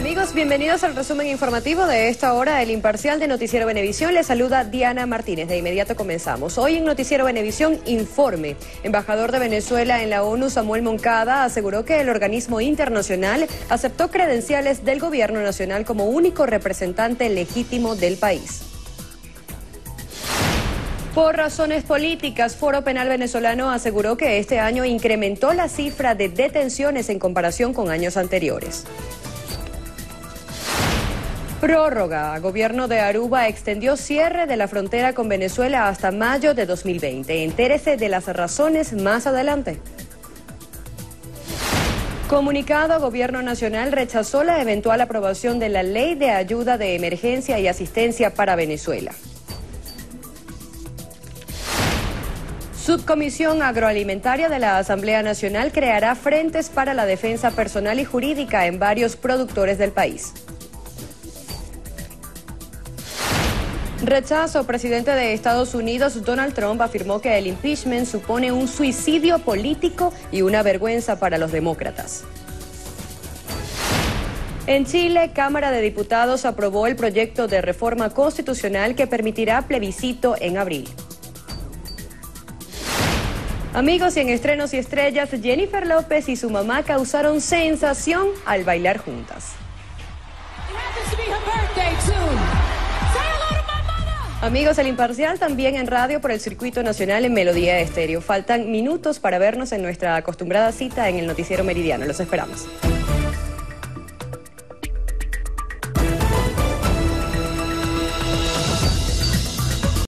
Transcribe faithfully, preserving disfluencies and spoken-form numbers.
Amigos, bienvenidos al resumen informativo de esta hora, el imparcial de Noticiero Venevisión. Les saluda Diana Martínez. De inmediato comenzamos. Hoy en Noticiero Venevisión, informe. Embajador de Venezuela en la ONU, Samuel Moncada, aseguró que el organismo internacional aceptó credenciales del gobierno nacional como único representante legítimo del país. Por razones políticas, Foro Penal Venezolano aseguró que este año incrementó la cifra de detenciones en comparación con años anteriores. Prórroga. Gobierno de Aruba extendió cierre de la frontera con Venezuela hasta mayo de dos mil veinte. Entérese de las razones más adelante. Comunicado, Gobierno Nacional rechazó la eventual aprobación de la Ley de Ayuda de Emergencia y Asistencia para Venezuela. Subcomisión Agroalimentaria de la Asamblea Nacional creará frentes para la defensa personal y jurídica en varios productores del país. Rechazo. Presidente de Estados Unidos, Donald Trump, afirmó que el impeachment supone un suicidio político y una vergüenza para los demócratas. En Chile, Cámara de Diputados aprobó el proyecto de reforma constitucional que permitirá plebiscito en abril. Amigos, y en estrenos y estrellas, Jennifer López y su mamá causaron sensación al bailar juntas. Amigos, el imparcial también en radio por el Circuito Nacional en Melodía Estéreo. Faltan minutos para vernos en nuestra acostumbrada cita en el Noticiero Meridiano. Los esperamos.